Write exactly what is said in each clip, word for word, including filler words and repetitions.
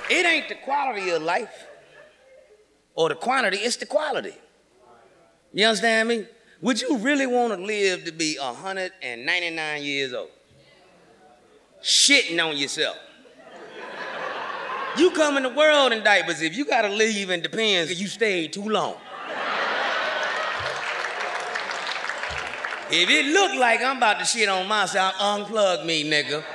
It ain't the quality of life or the quantity, it's the quality. You understand me? Would you really want to live to be one hundred ninety-nine years old? Shitting on yourself. You come in the world in diapers. If you gotta leave, it depends if you stayed too long. If it look like I'm about to shit on myself, unplug me, nigga.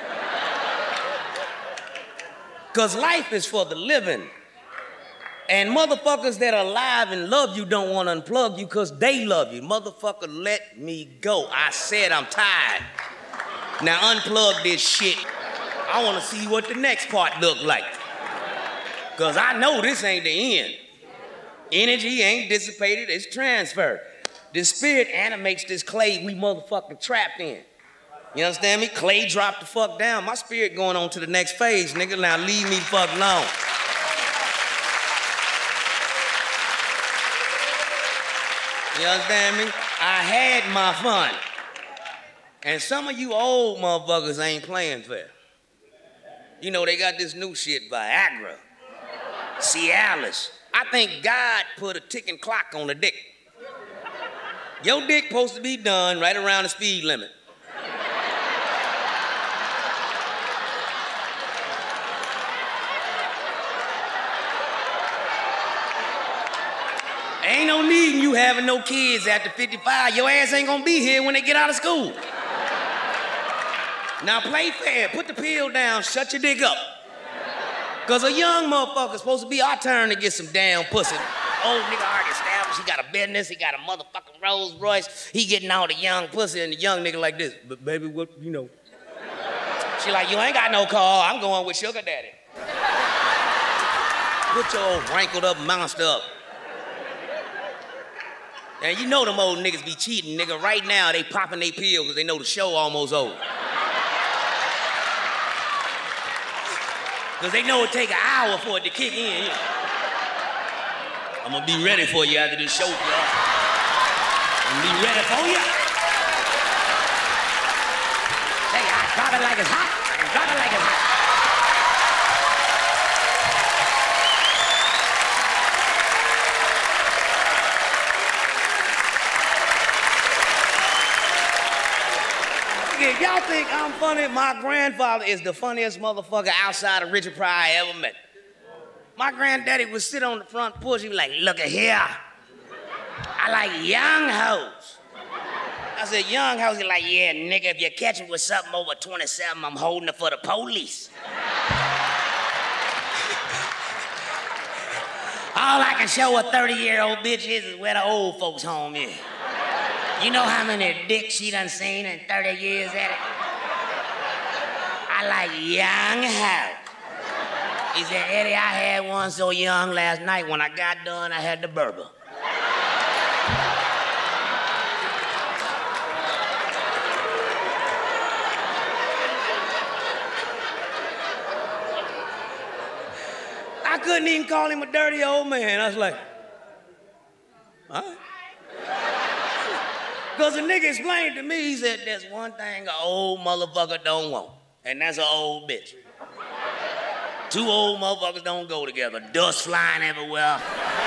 Cause life is for the living. And motherfuckers that are alive and love you don't want to unplug you cause they love you. Motherfucker, let me go. I said I'm tired. Now unplug this shit. I wanna see what the next part look like. Cause I know this ain't the end. Energy ain't dissipated, it's transferred. The spirit animates this clay we motherfucking trapped in. You understand me? Clay dropped the fuck down. My spirit going on to the next phase, nigga. Now leave me fuck alone. You understand me? I had my fun. And some of you old motherfuckers ain't playing fair. You know, they got this new shit, Viagra, Cialis. I think God put a ticking clock on the dick. Your dick supposed to be done right around the speed limit. Ain't no need in you having no kids after fifty-five. Your ass ain't gonna be here when they get out of school. Now play fair, put the pill down, shut your dick up. Cause a young motherfucker's supposed to be our turn to get some damn pussy. Old nigga already established, he got a business, he got a motherfucking Rolls Royce, he getting all the young pussy and the young nigga like this. But baby, what, you know. She like, you ain't got no car, I'm going with sugar daddy. Put your old wrinkled up monster up. And you know them old niggas be cheating, nigga. Right now, they popping their pill because they know the show almost over. Because they know it take an hour for it to kick in. You know? I'm gonna be ready for you after this show, y'all. I'm gonna be ready for you. Hey, I drop it like it's hot. I drop it like it's hot. If y'all think I'm funny, my grandfather is the funniest motherfucker outside of Richard Pryor I ever met. My granddaddy would sit on the front porch, he'd be like, look at here. I like young hoes. I said, young hoes? He's like, yeah, nigga, if you catch me with something over twenty-seven, I'm holding it for the police. All I can show a thirty-year-old bitch is, is where the old folks' home is. You know how many dicks she done seen in thirty years at it? I like young hoes. He said, Eddie, I had one so young last night. When I got done, I had the Berber. I couldn't even call him a dirty old man. I was like, all right. Because the nigga explained to me, he said, there's one thing an old motherfucker don't want, and that's an old bitch. Two old motherfuckers don't go together. Dust flying everywhere.